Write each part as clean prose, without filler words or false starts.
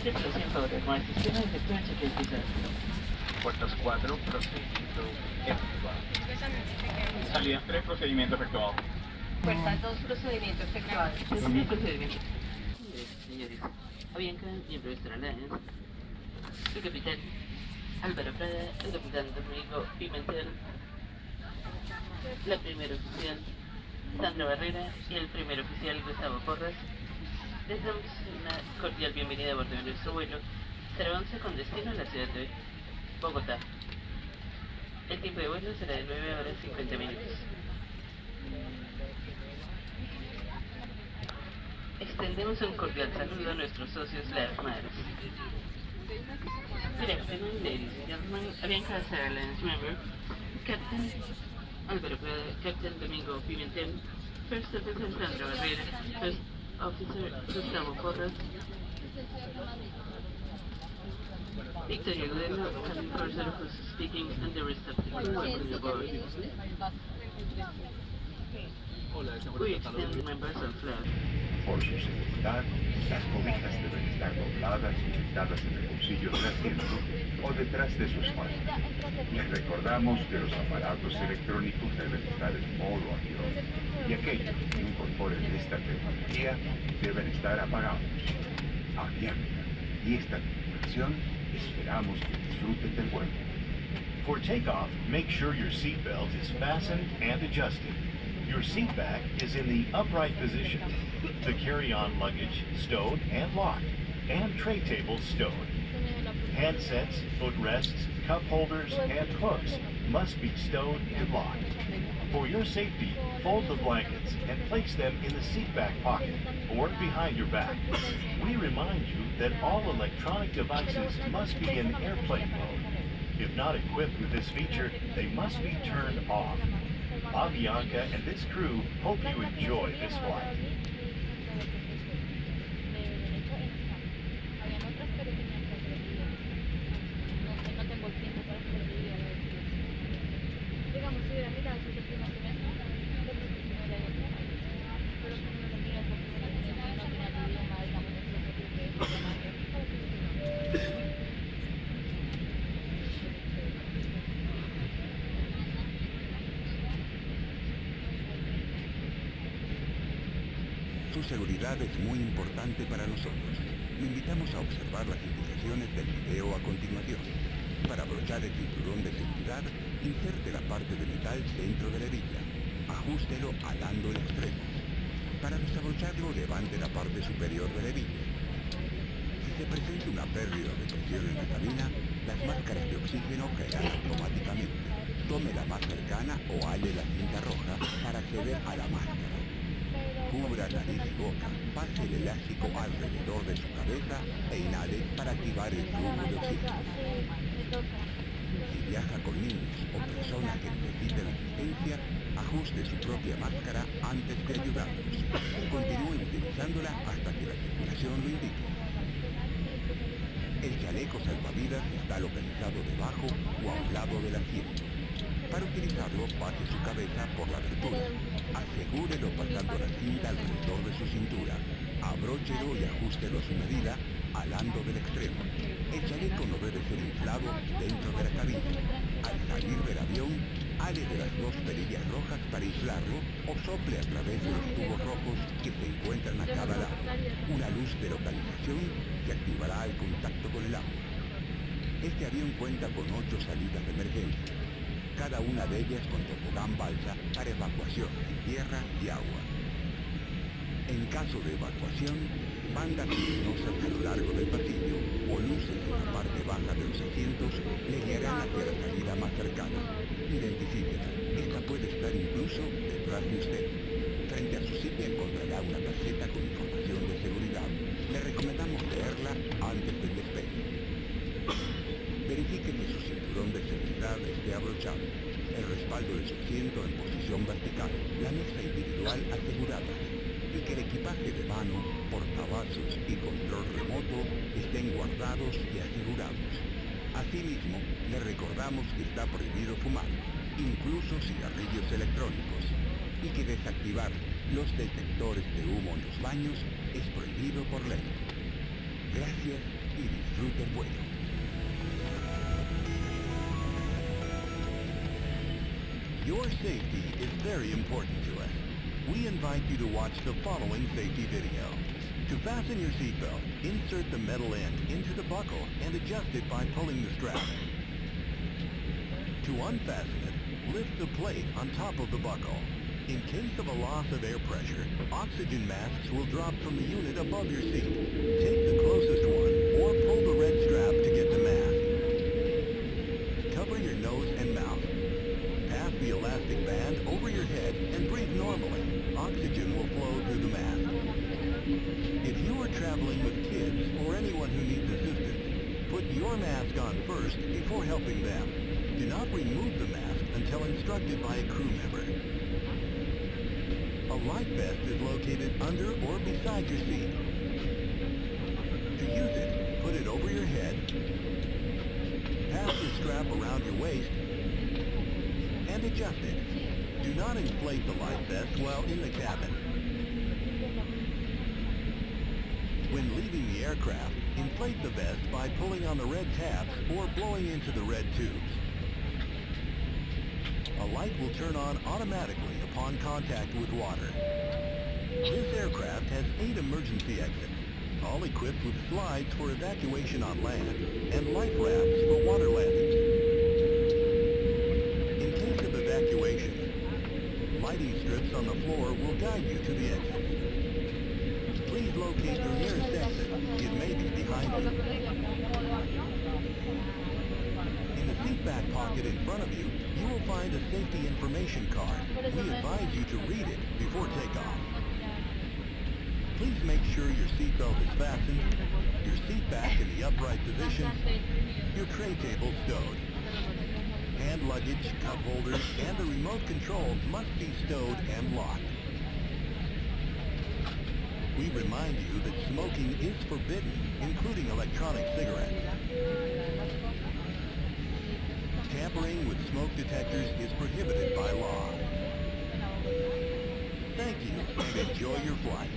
tripulación favor, armar sistema de efecto de chequeo quizás. Puertas 4, procedimiento efectuado. Salida 3, procedimiento efectuado. Puerta 2, procedimiento efectuado. Tercer procedimiento. Señores, Avianca, miembro de Star Alliance. El capitán Álvaro Prada, el capitán Domingo Pimentel, la primera oficial Sandra Barrera y el primer oficial Gustavo Porras. Les damos una cordial bienvenida a bordo de nuestro vuelo 011 con destino a la ciudad de Bogotá. El tiempo de vuelo será de 9 horas 50 minutos. Extendemos un cordial saludo a nuestros socios Las Madres. Good afternoon, ladies and gentlemen. Avianca Star Alliance member, Captain Álvaro Prada, Captain Domingo Pimentel, First Officer Sandra Barrera, First Officer Gustavo Porras, Victoria Gudelo, Captain Corsair who's speaking, and the rest of the crew welcome aboard. We extend members of flag. Por su seguridad, las cobijas deben estar dobladas y sentadas en el bolsillo del asiento o detrás de su espalda. Les recordamos que los aparatos electrónicos deben estar en modo avión y aquellos que incorporen esta tecnología deben estar apagados. Avianca y esta tripulación esperamos que disfruten del vuelo. For takeoff, make sure your seatbelt is fastened and adjusted. Your seat back is in the upright position. The carry-on luggage stowed and locked, and tray tables stowed. Handsets, footrests, cup holders, and hooks must be stowed and locked. For your safety, fold the blankets and place them in the seat back pocket or behind your back. We remind you that all electronic devices must be in airplane mode. If not equipped with this feature, they must be turned off. Avianca and this crew hope you enjoy this flight. Su seguridad es muy importante para nosotros. Le invitamos a observar las indicaciones del video a continuación. Para abrochar el cinturón de seguridad, inserte la parte de metal dentro de la hebilla. Ajústelo alando el extremo. Para desabrocharlo, levante la parte superior de la hebilla. Si se presenta una pérdida de presión en la cabina, las máscaras de oxígeno caerán automáticamente. Tome la más cercana o ale la cinta roja para acceder a la máscara. Cubra nariz y boca, pase el elástico alrededor de su cabeza e inhale para activar el flujo de oxígeno. Si viaja con niños o personas que necesiten asistencia, ajuste su propia máscara antes de ayudarlos. Continúe utilizándola hasta que la tripulación lo indique. El chaleco salvavidas está localizado debajo o a un lado del asiento. Para utilizarlo, pase su cabeza por la abertura. Asegúrelo pasando la cinta alrededor de su cintura. Abróchelo y ajústelo a su medida, alando del extremo. El chaleco no debe ser inflado dentro de la cabina. Al salir del avión, ale de las dos perillas rojas para inflarlo o sople a través de los tubos rojos que se encuentran a cada lado. Una luz de localización que activará el contacto con el agua. Este avión cuenta con 8 salidas de emergencia. Cada una de ellas con tobogán balsa para evacuación en tierra y agua. En caso de evacuación, bandas luminosas a lo largo del pasillo o luces en la parte baja de los asientos le guiarán hacia la salida más cercana. Identifíquela. Esta puede estar incluso detrás de usted. Frente a su silla encontrará una tarjeta con información de seguridad. Le recomendamos leerla antes del despegue. Verifique que su cinturón de seguridad esté abrochado, el respaldo de su asiento en posición vertical, la mesa individual asegurada y que el equipaje de mano, portavasos y control remoto estén guardados y asegurados. Asimismo, le recordamos que está prohibido fumar, incluso cigarrillos electrónicos, y que desactivar los detectores de humo en los baños es prohibido por ley. Gracias y disfruta el vuelo. Your safety is very important to us. We invite you to watch the following safety video. To fasten your seatbelt, insert the metal end into the buckle and adjust it by pulling the strap. To unfasten it, lift the plate on top of the buckle. In case of a loss of air pressure, oxygen masks will drop from the unit above your seat. Take the closest one or pull the red strap to get the mask. Cover your nose and mouth. Pass the elastic band over your head and breathe normally. Oxygen will flow through the mask. If you are traveling with kids or anyone who needs assistance, put your mask on first before helping them. Do not remove the mask until instructed by a crew member. A life vest is located under or beside your seat. To use it, put it over your head, pass the strap around your waist, and adjust it. Do not inflate the life vest while in the cabin. When leaving the aircraft, inflate the vest by pulling on the red tabs or blowing into the red tubes. A light will turn on automatically upon contact with water. This aircraft has 8 emergency exits, all equipped with slides for evacuation on land and life rafts for water landings. In case of evacuation, lighting strips on the floor will guide you to the exits. Please locate your nearest exit. It may be behind you. In the seat back pocket in front of you, you will find a safety information card. We advise you to read it before takeoff. Please make sure your seatbelt is fastened, your seat back in the upright position, your tray table stowed. Hand luggage, cup holders, and the remote control must be stowed and locked. We remind you that smoking is forbidden, including electronic cigarettes. Tampering with smoke detectors is prohibited by law. Thank you, and enjoy your flight.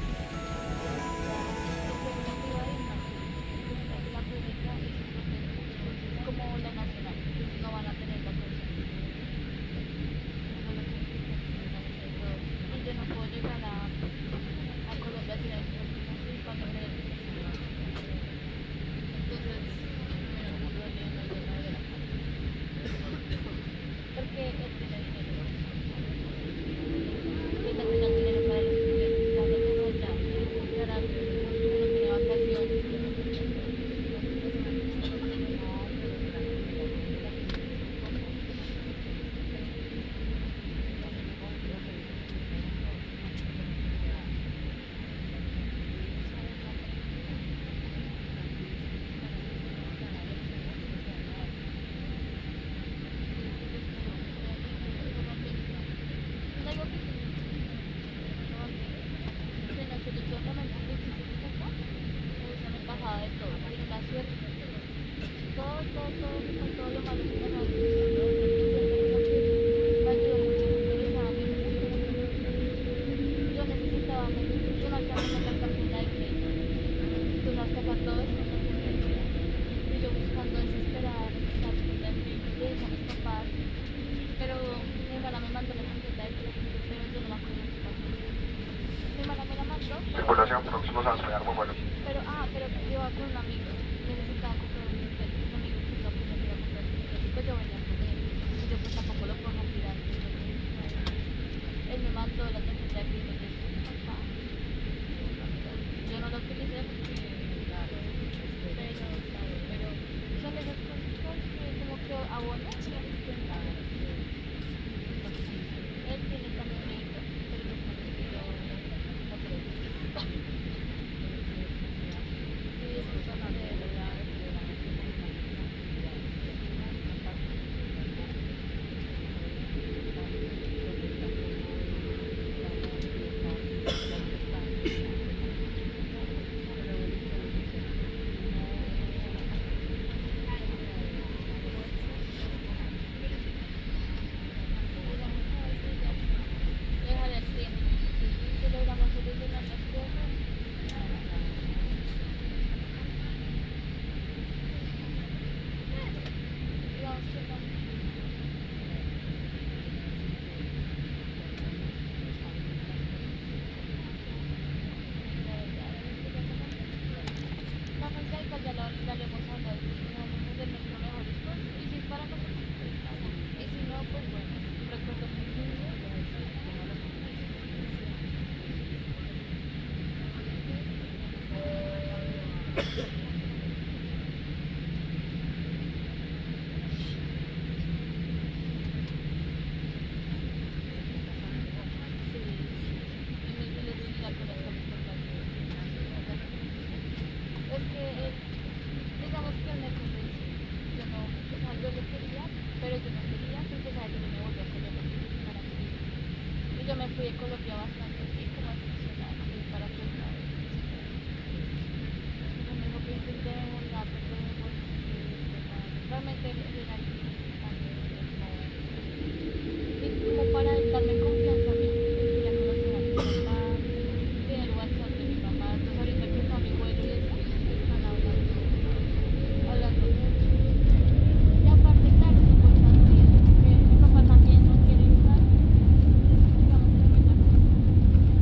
Circulación próximos a despegar muy bueno. Pero yo iba con un amigo, necesitaba comprar un ticket, un amigo que no podía comprar un ticket, pues yo venía con él, y yo pues tampoco lo puedo tirar. Él me mandó la tarjeta de crédito de su papá. Yo no lo utilicé porque, pero son esas cosas que como que abonan, él tiene también crédito, pero no conocido a crédito. fui de Colombia bastante bien, como a seleccionar para comprar. No me dijo que intentemos, la perdemos, realmente era el como para darme confianza a mí, quería conocer a mi papá, tiene el WhatsApp de mi mamá, entonces ahorita que está mi vuelo y eso, están hablando mucho. Y aparte, claro, se puede estar riendo, porque mi papá también no quiere estar, digamos, en la cosa.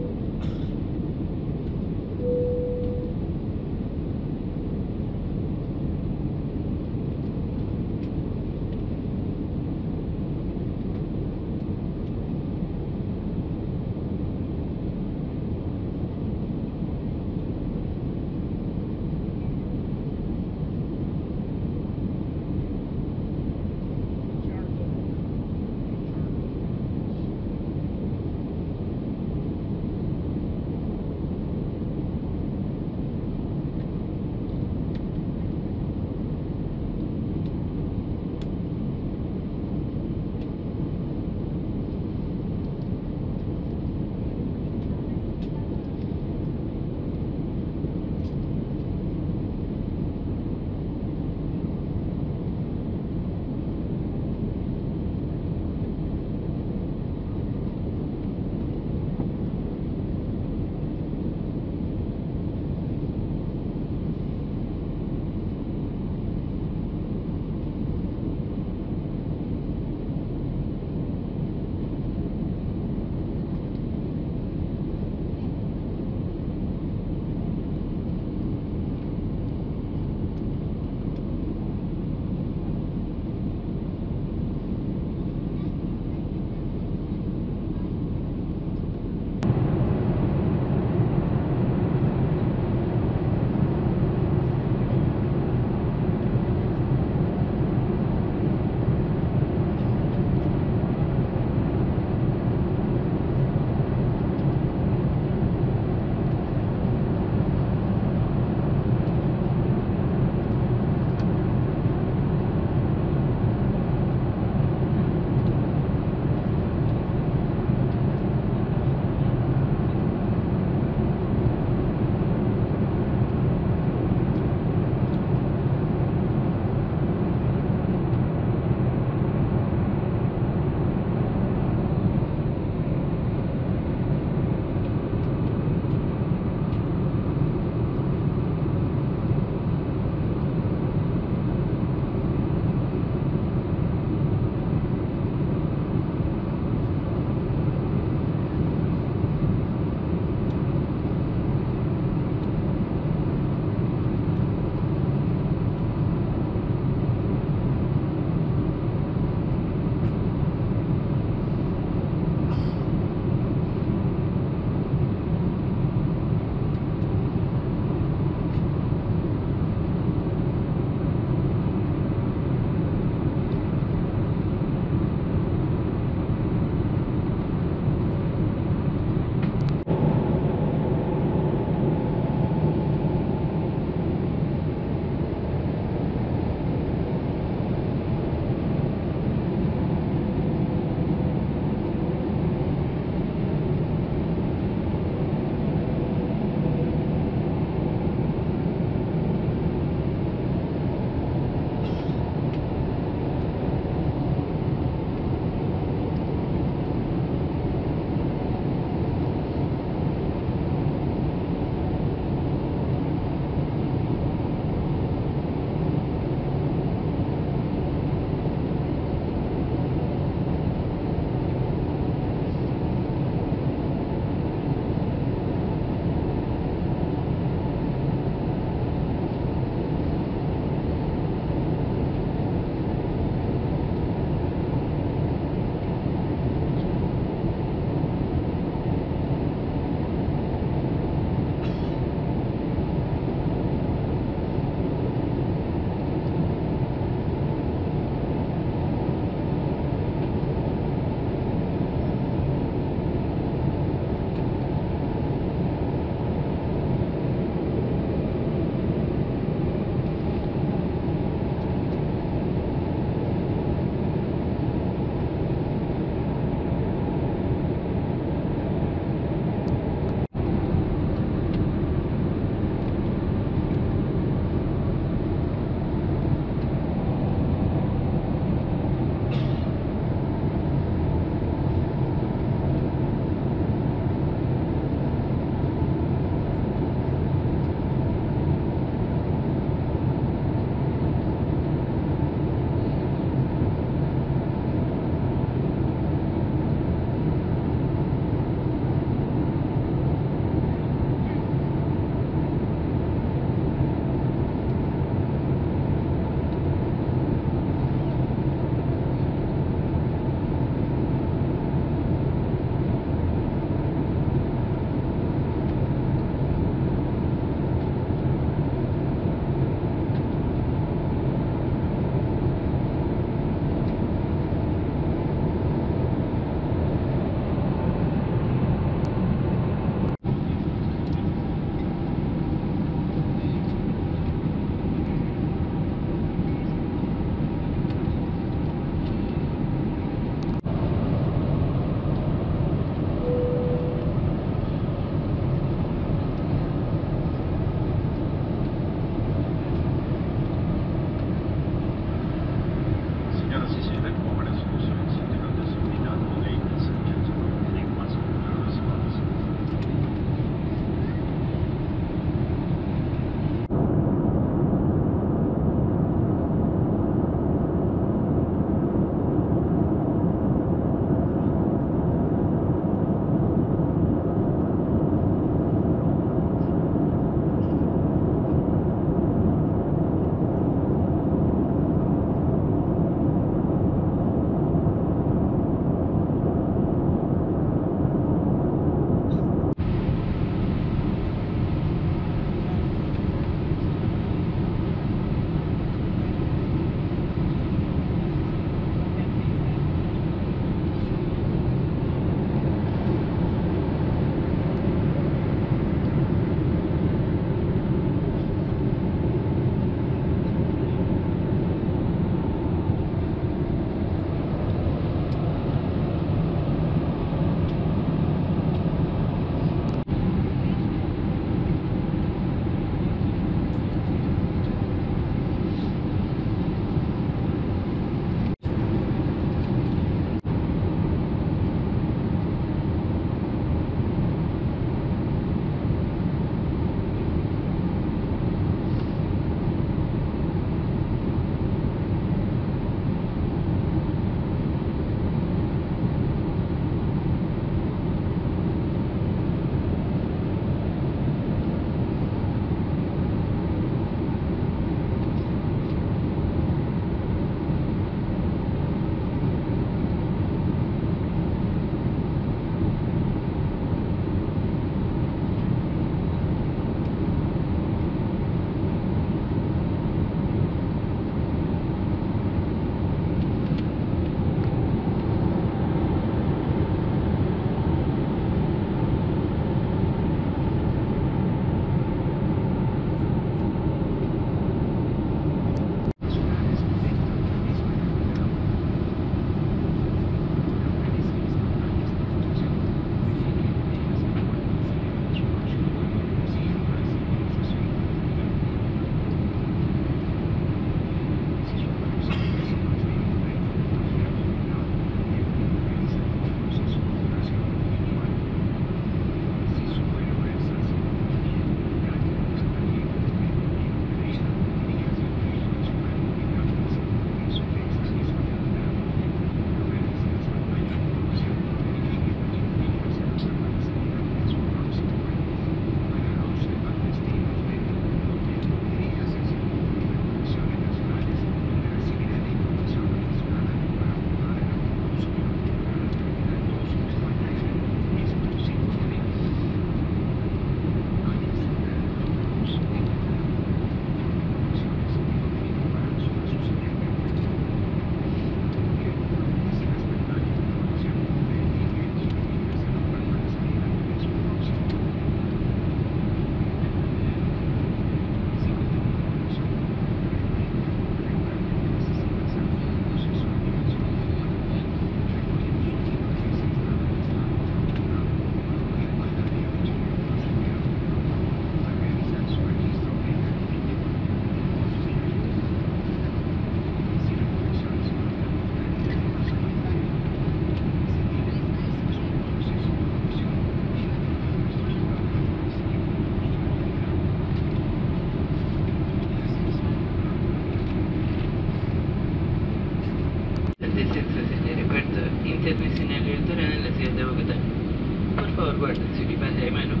Internacional y Electoral en la ciudad de Bogotá. Por favor, guarden su equipaje de mano,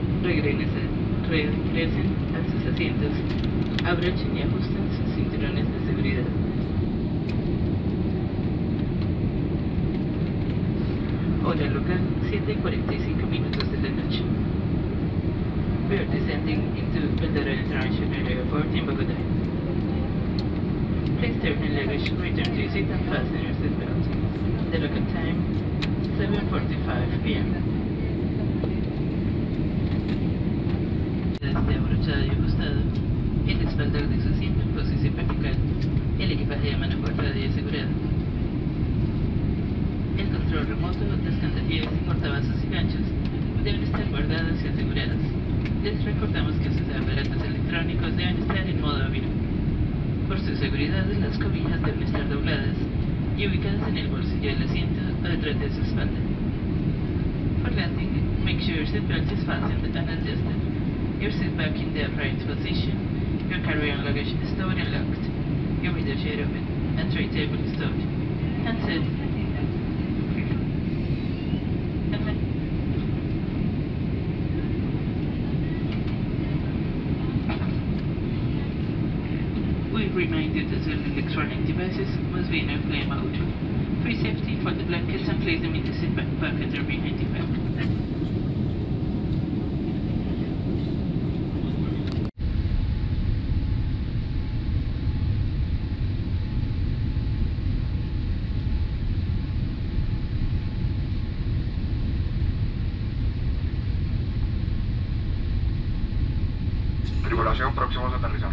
regresen a sus asientos, abrochen y ajusten sus cinturones de seguridad. Hora local, 7:45 de la noche. We are descending into Eldorado International Airport in Bogotá. Please turn in luggage, return to your seat and fasten your seatbelt. The local time, 7:45 p.m. Esté abrochado y ajustado, el espaldar de su asiento en posición vertical, el equipaje de mano guardada y asegurado. El control remoto, descansapiés, portavasos y ganchos deben estar guardados y asegurados. Les recordamos que sus aparatos electrónicos deben estar en modo avión. Por su seguridad, las cobijas deben estar dobladas y ubicadas en el bolsillo del asiento o detrás de su espalda. For landing, make sure your seatbelt is fastened and adjusted, your seat back in the upright position, your carry-on luggage stowed and locked, your window shade open, and tray table stowed. Handset. We remind you that all electronic devices must be in airplane mode. For safety, fold the blankets and place them in the seat back pocket or behind the back. Tripulación, próximos a aterrizar.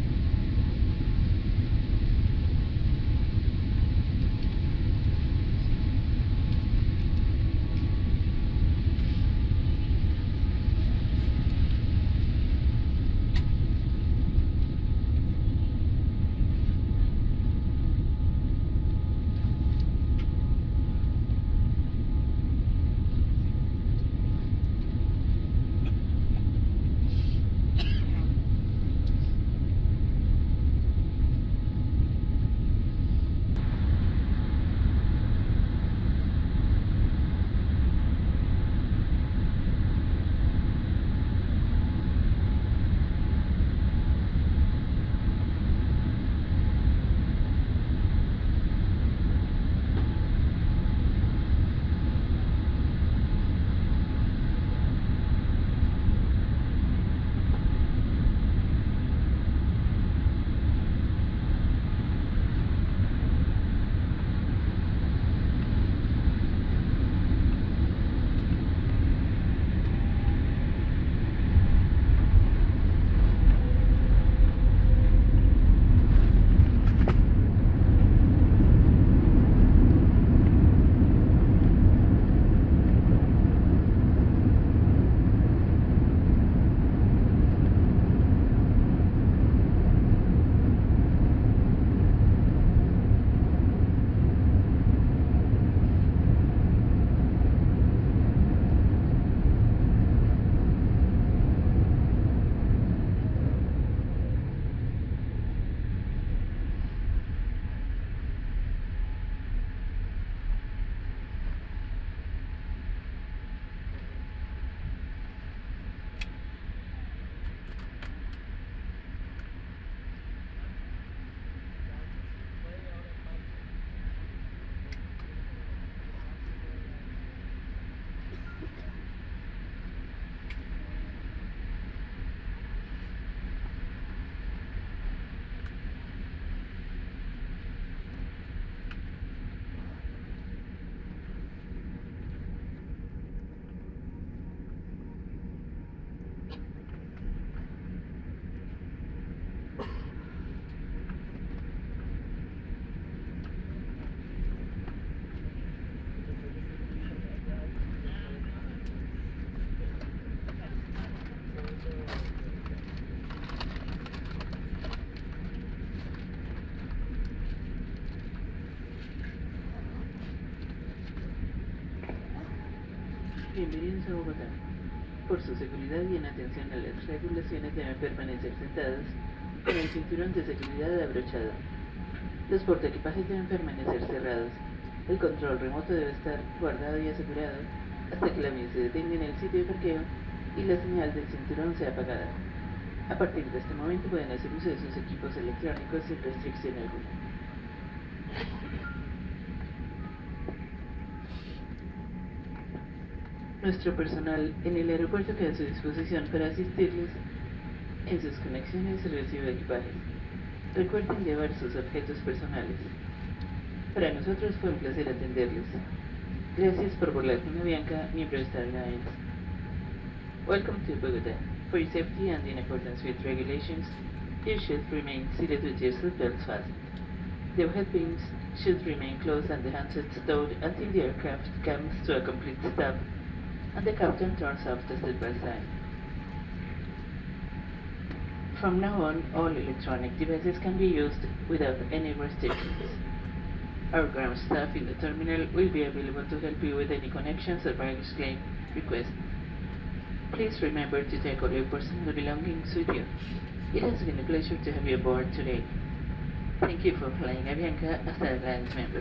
Bienvenidos a Bogotá. Por su seguridad y en atención a las regulaciones deben permanecer sentados con el cinturón de seguridad abrochado. Los portaequipajes deben permanecer cerrados. El control remoto debe estar guardado y asegurado hasta que el avión se detenga en el sitio de parqueo y la señal del cinturón sea apagada. A partir de este momento pueden hacer uso de sus equipos electrónicos sin restricción alguna. Nuestro personal en el aeropuerto queda a su disposición para asistirles en sus conexiones y recibo de equipajes. Recuerden llevar sus objetos personales. Para nosotros fue un placer atenderles. Gracias por volar con Avianca, miembro de Star Alliance. Welcome to Bogota. For your safety and in accordance with regulations, you should remain seated with your seatbelts fastened. The overhead bins should remain closed and the handsets stowed until the aircraft comes to a complete stop and the captain turns off the seatbelt sign. From now on, all electronic devices can be used without any restrictions. Our ground staff in the terminal will be available to help you with any connections or baggage claim request. Please remember to take all your personal belongings with you. It has been a pleasure to have you aboard today. Thank you for flying Avianca as an Alliance member.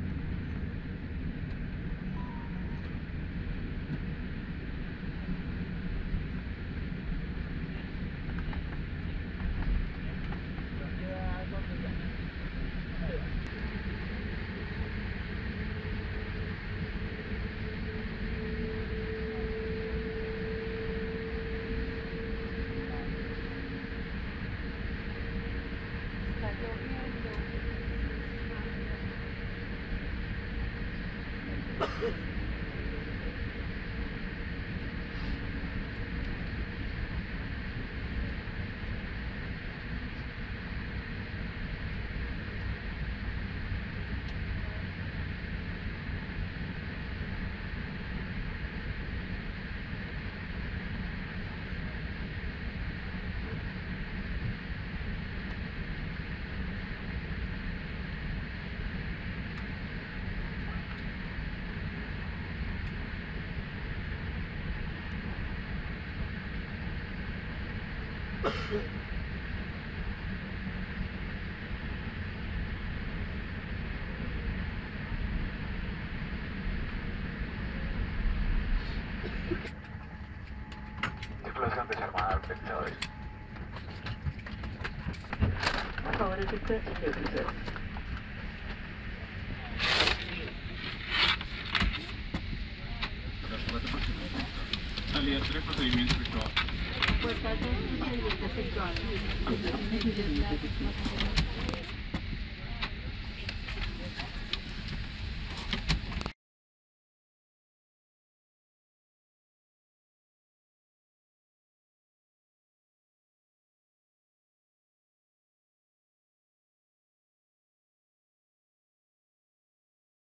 Tripulación desarmada, pensadores. Por favor, efectúe el crucero. Salida 3, procedimiento efectuado. Puerta 2, procedimiento efectuado.